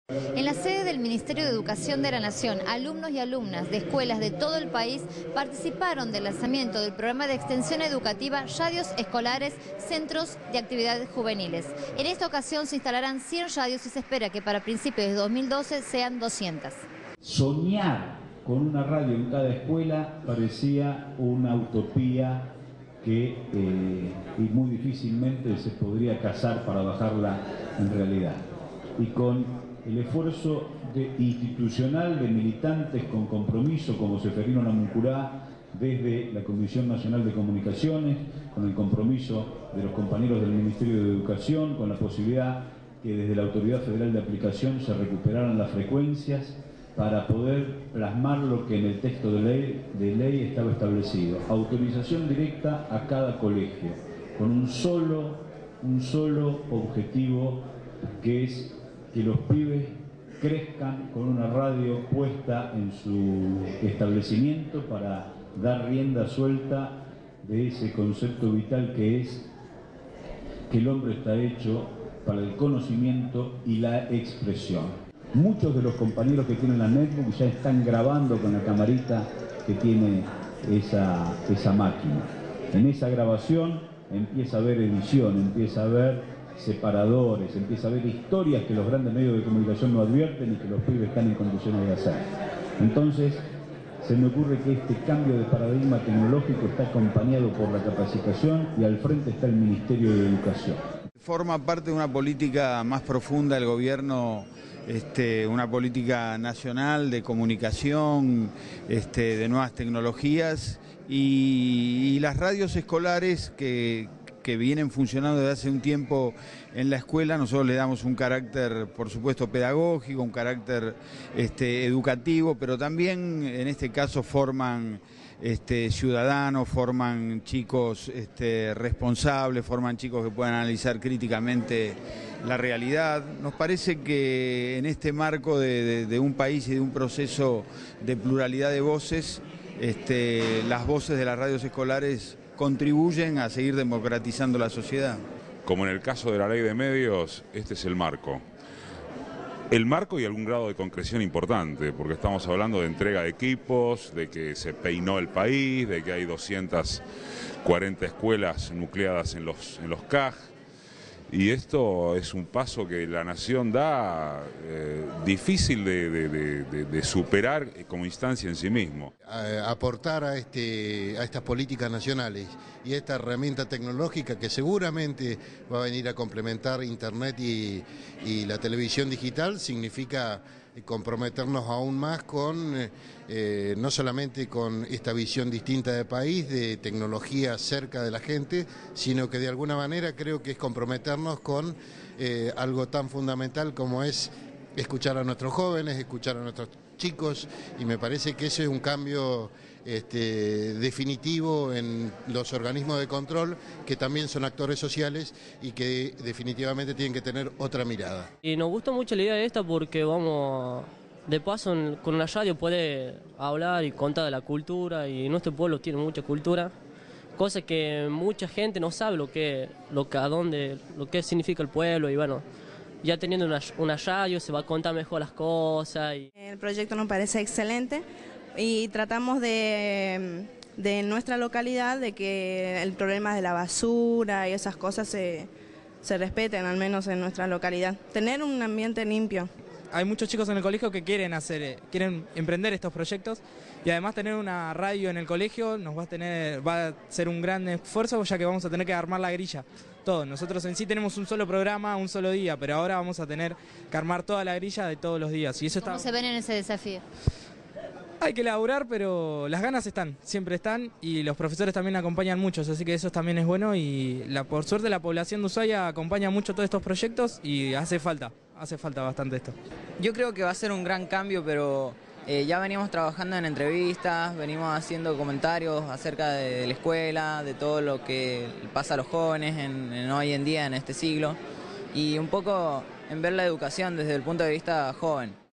En la sede del Ministerio de Educación de la Nación, alumnos y alumnas de escuelas de todo el país participaron del lanzamiento del programa de extensión educativa Radios Escolares, Centros de Actividades Juveniles. En esta ocasión se instalarán 100 radios y se espera que para principios de 2012 sean 200. Soñar con una radio en cada escuela parecía una utopía que y muy difícilmente se podría casar para bajarla en realidad. Y con el esfuerzo institucional de militantes con compromiso como Seferino Namuncurá desde la Comisión Nacional de Comunicaciones, con el compromiso de los compañeros del Ministerio de Educación, con la posibilidad que desde la Autoridad Federal de Aplicación se recuperaran las frecuencias para poder plasmar lo que en el texto de ley estaba establecido. Autorización directa a cada colegio, con un solo objetivo, que es que los pibes crezcan con una radio puesta en su establecimiento para dar rienda suelta de ese concepto vital que es que el hombre está hecho para el conocimiento y la expresión. Muchos de los compañeros que tienen la netbook ya están grabando con la camarita que tiene esa máquina. En esa grabación empieza a haber edición, empieza a haber separadores, empieza a haber historias que los grandes medios de comunicación no advierten y que los pibes están en condiciones de hacer. Entonces, se me ocurre que este cambio de paradigma tecnológico está acompañado por la capacitación y al frente está el Ministerio de Educación. Forma parte de una política más profunda del gobierno, una política nacional de comunicación, de nuevas tecnologías y las radios escolares que vienen funcionando desde hace un tiempo en la escuela. Nosotros le damos un carácter, por supuesto, pedagógico, un carácter educativo, pero también en este caso forman ciudadanos, forman chicos responsables, forman chicos que puedan analizar críticamente la realidad. Nos parece que en este marco de un país y de un proceso de pluralidad de voces, las voces de las radios escolares contribuyen a seguir democratizando la sociedad. Como en el caso de la ley de medios, este es el marco. El marco y algún grado de concreción importante, porque estamos hablando de entrega de equipos, de que se peinó el país, de que hay 240 escuelas nucleadas en los CAJ. Y esto es un paso que la nación da difícil de superar como instancia en sí mismo. Aportar a estas políticas nacionales y esta herramienta tecnológica que seguramente va a venir a complementar Internet y la televisión digital significa comprometernos aún más con, no solamente con esta visión distinta de país, de tecnología cerca de la gente, sino que de alguna manera creo que es comprometernos con algo tan fundamental como es escuchar a nuestros jóvenes, escuchar a nuestros chicos, y me parece que ese es un cambio definitivo en los organismos de control, que también son actores sociales y que definitivamente tienen que tener otra mirada. Y nos gusta mucho la idea de esta porque vamos, de paso con la radio puede hablar y contar de la cultura, y nuestro pueblo tiene mucha cultura, cosa que mucha gente no sabe lo que significa el pueblo, y bueno, ya teniendo una radio se va a contar mejor las cosas. El proyecto nos parece excelente y tratamos de nuestra localidad de que el problema de la basura y esas cosas se respeten, al menos en nuestra localidad. Tener un ambiente limpio. Hay muchos chicos en el colegio que quieren emprender estos proyectos, y además tener una radio en el colegio va a ser un gran esfuerzo, ya que vamos a tener que armar la grilla. Todo. Nosotros en sí tenemos un solo programa, un solo día, pero ahora vamos a tener que armar toda la grilla de todos los días. Y eso ¿Cómo se ven en ese desafío? Hay que laburar, pero las ganas están, siempre están, y los profesores también acompañan muchos, así que eso también es bueno, y por suerte la población de Ushuaia acompaña mucho todos estos proyectos y hace falta bastante esto. Yo creo que va a ser un gran cambio, pero ya venimos trabajando en entrevistas, venimos haciendo comentarios acerca de la escuela, de todo lo que pasa a los jóvenes hoy en día, en este siglo, y un poco en ver la educación desde el punto de vista joven.